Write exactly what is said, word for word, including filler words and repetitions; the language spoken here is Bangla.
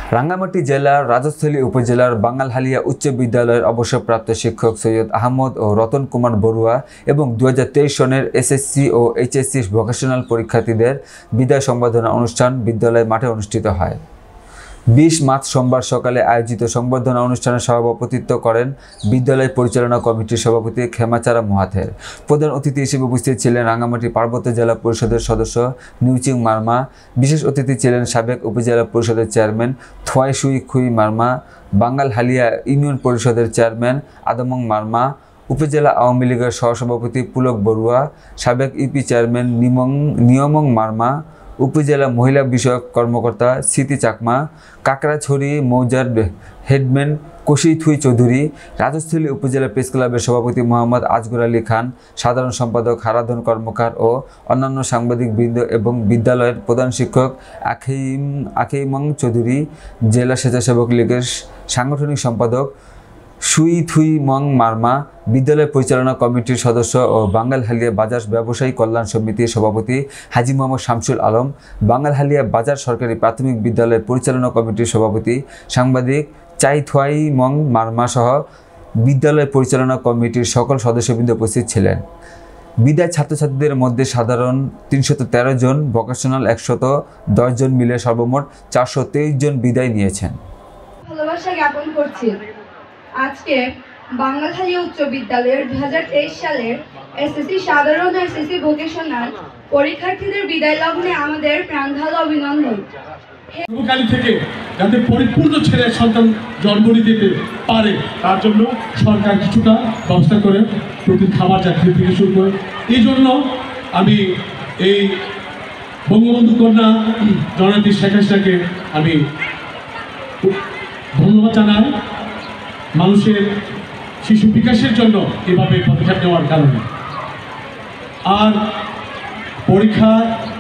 রাঙ্গামাটি জেলার রাজস্থলী উপজেলার বাঙ্গালহালিয়া উচ্চ বিদ্যালয়ের অবসরপ্রাপ্ত শিক্ষক সৈয়দ আহমদ ও রতন কুমার বড়ুয়া এবং দুই হাজার তেইশ সনের এসএসসি ও এইচএসসি ভোকেশনাল পরীক্ষার্থীদের বিদায় সংবর্ধনা অনুষ্ঠান বিদ্যালয় মাঠে অনুষ্ঠিত হয়। বিশ মার্চ সোমবার সকালে আয়োজিত সংবর্ধনা অনুষ্ঠানে সভাপতিত্ব করেন বিদ্যালয় পরিচালনা কমিটির সভাপতি খেমাচারা মহাথের। প্রধান অতিথি হিসেবে উপস্থিত ছিলেন রাঙ্গামাটি পার্বত্য জেলা পরিষদের সদস্য নিউচিং মার্মা। বিশেষ অতিথি ছিলেন সাবেক উপজেলা পরিষদের চেয়ারম্যান থোয়াই সুই খুই মার্মা, বাঙ্গালহালিয়া ইউনিয়ন পরিষদের চেয়ারম্যান আদমং মার্মা, উপজেলা আওয়ামী লীগের সহসভাপতি পুলক বড়ুয়া, সাবেক ইপি চেয়ারম্যান নিমং নিয়মং মার্মা, উপজেলা মহিলা বিষয়ক কর্মকর্তা স্মৃতি চাকমা, কাকড়াছড়ি মৌজার হেডম্যান কশি থুই চৌধুরী, রাজস্থলী উপজেলা প্রেস ক্লাবের সভাপতি মোহাম্মদ আজগর আলী খান, সাধারণ সম্পাদক হারাধন কর্মকার ও অন্যান্য সাংবাদিকবৃন্দ এবং বিদ্যালয়ের প্রধান শিক্ষক আখিম আখিমং চৌধুরী, জেলা স্বেচ্ছাসেবক লীগের সাংগঠনিক সম্পাদক সুই থুই মং মার্মা, বিদ্যালয় পরিচালনা কমিটির সদস্য ও বাঙ্গালহালিয়া বাজার ব্যবসায়ী কল্যাণ সমিতির সভাপতি হাজী মোহাম্মদ শামসুল আলম, বাঙ্গালহালিয়া বাজার সরকারি প্রাথমিক বিদ্যালয় পরিচালনা কমিটির সভাপতি সাংবাদিক চাই থোয়াই মং মার্মা সহ বিদ্যালয় পরিচালনা কমিটির সকল সদস্যবৃন্দ উপস্থিত ছিলেন। বিদায় ছাত্রছাত্রীদের মধ্যে সাধারণ তিনশত তেরো জন, ভোকেশনাল একশত দশ জন মিলে সর্বমোট চারশো তেইশ জন বিদায় নিয়েছেন। ভালোবাসা জ্ঞাপন করছি। আজকে বাঙ্গালহালিয়া উচ্চ বিদ্যালয়ের দুই হাজার তেইশ সালের এসএসসি সাধারণ ও এসএসসি ভোকেশনাল পরীক্ষার্থীদের বিদায় লগ্নে আমাদের প্রাণঢালা অভিনন্দন। সর্বকাল থেকে যাতে পরিপূর্ণ ছেলে সন্তান জন্ম দিতে পারে তার জন্য সরকার কিছুটা ব্যবস্থা করে প্রতি খাবার চাকরি থেকে শুরু করে। এই জন্য আমি এই বঙ্গবন্ধু কন্যা জননেত্রী শেখ হাসিনাকে আমি ধন্যবাদ জানাই মানুষের শিশু বিকাশের জন্য এভাবে পদক্ষেপ নেওয়ার কারণে। আর পরীক্ষা